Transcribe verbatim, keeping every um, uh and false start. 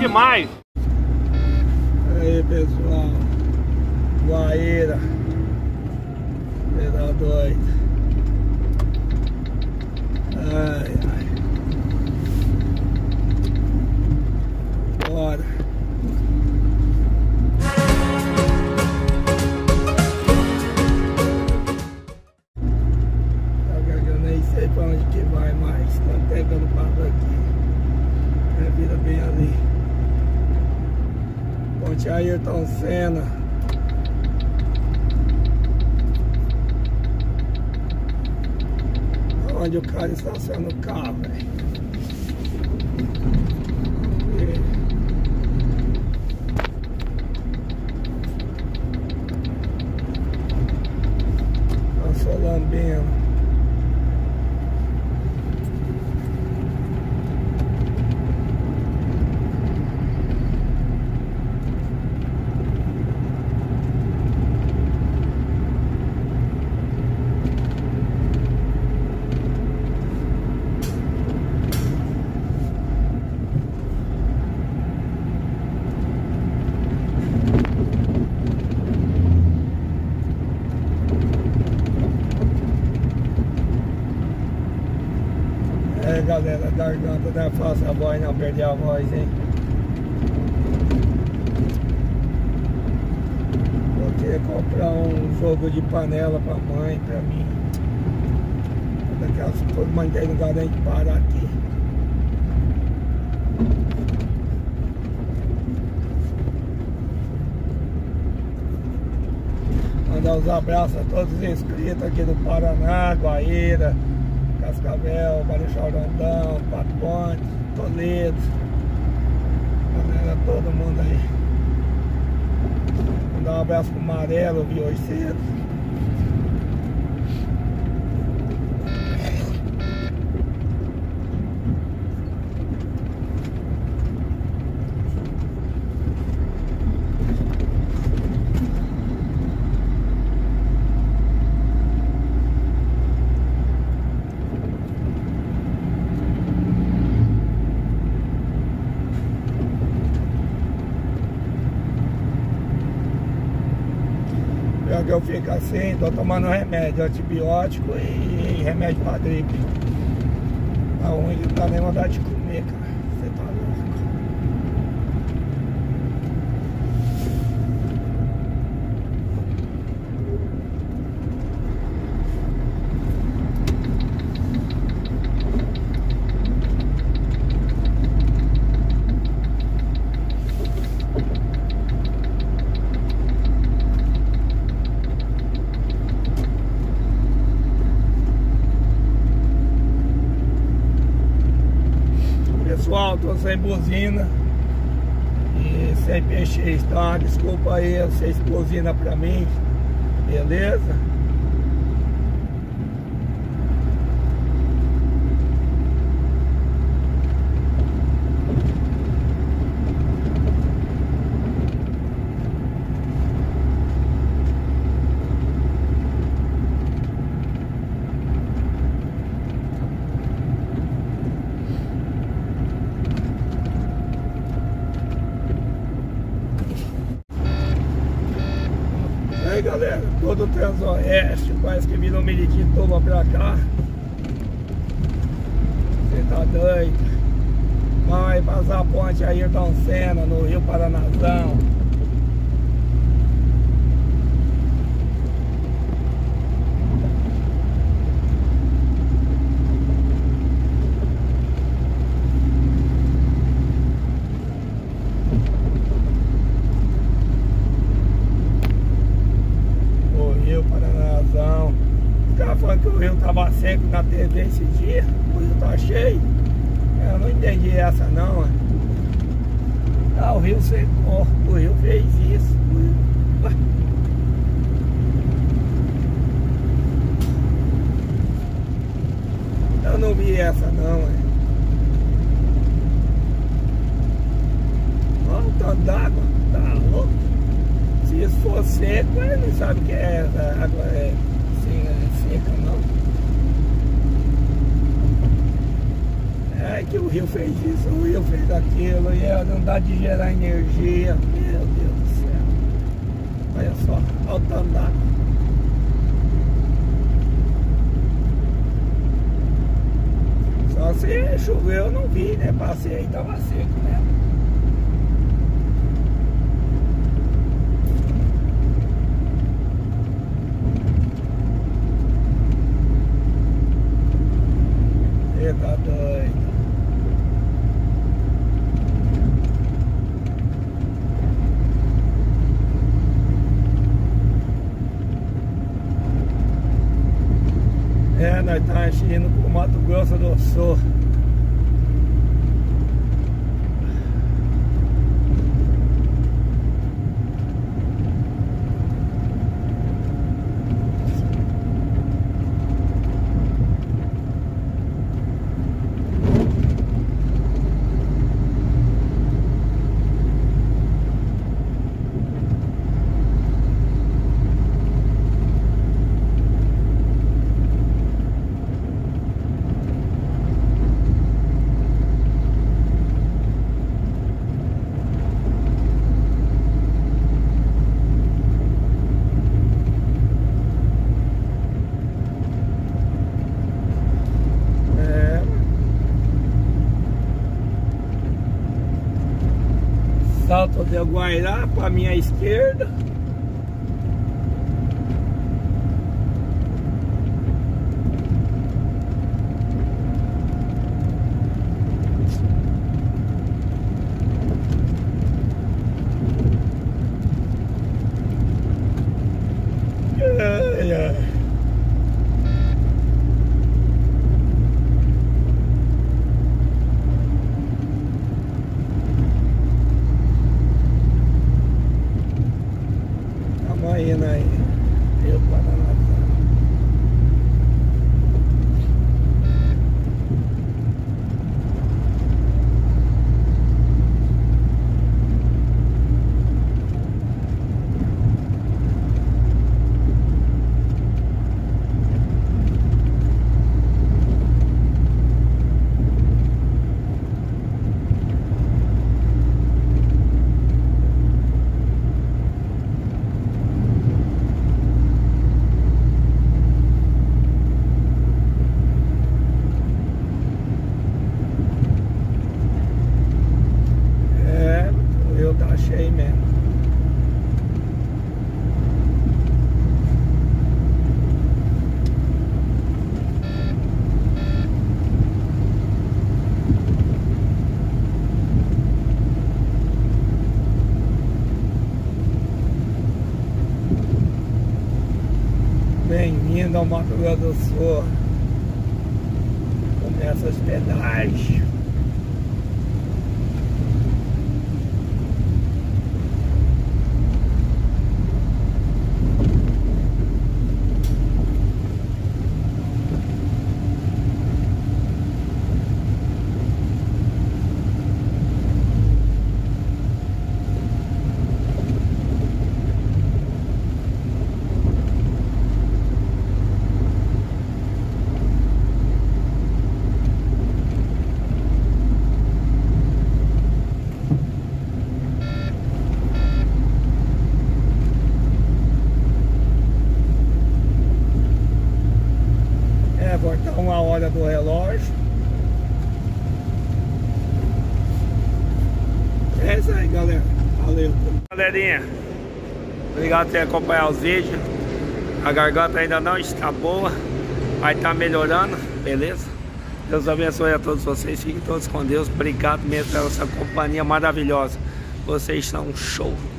demais. Aí, pessoal, Guaíra, tá doido. Ai, ai. Bora. Eu nem sei pra onde que vai mais, até que eu não paro aqui. Minha vida bem ali. Ponte Ayrton Senna. Onde o cara estaciona o carro, velho. Passou lambendo. É, galera, a garganta não é fácil a voz, não perder a voz, hein? Vou querer comprar um jogo de panela pra mãe, pra mim. Daquelas que todo mundo tem lugar nem de parar aqui. Mandar os abraços a todos os inscritos aqui do Paraná, Guaíra, Cascavel, Marechal Rondão, Pato Ponte, Toledo, galera, todo mundo aí. Mandar um abraço pro Amarelo, eu vi hoje cedo. Que eu fico assim, tô tomando remédio, antibiótico e remédio pra gripe. Tá ruim, não dá nem vontade de comer, cara. Você tá louco. Pessoal, tô sem buzina e sem P X, tá? Desculpa aí, vocês buzina pra mim, beleza? Aí, galera, todo o Transoeste parece que virou Miritituba pra cá. Você tá doido? Vai passar a ponte Ayrton Senna no Rio Paranazão. Os caras falando que o rio tava seco na T V esse dia, o rio tá cheio. Eu não entendi essa não, mano. Ah, o rio secou, o rio fez isso. Ué. Eu não vi essa não, mano. Olha o tanto d'água, tá louco? Se isso for seco, ele não sabe o que é água é, assim, é seca, não. É, que o rio fez isso, o rio fez aquilo, e ela não dá de gerar energia. Meu Deus do céu. Olha só, olha o tanto d'água. Só se choveu eu não vi, né? Passei aí, tava seco mesmo. Você tá doido. É, nós estamos indo pro Mato Grosso do Sul. Salto de Guairá para minha esquerda. Ai, ai. Indo aí, Rio Paranazá. Tá cheio mesmo. Bem-vindo ao Mato Grosso do Sul. Começa os pedais. Voltar uma hora do relógio. É isso aí, galera. Valeu. Galerinha, obrigado por ter acompanhado os vídeos. A garganta ainda não está boa, vai estar melhorando, beleza? Deus abençoe a todos vocês. Fiquem todos com Deus. Obrigado mesmo pela essa companhia maravilhosa. Vocês são um show.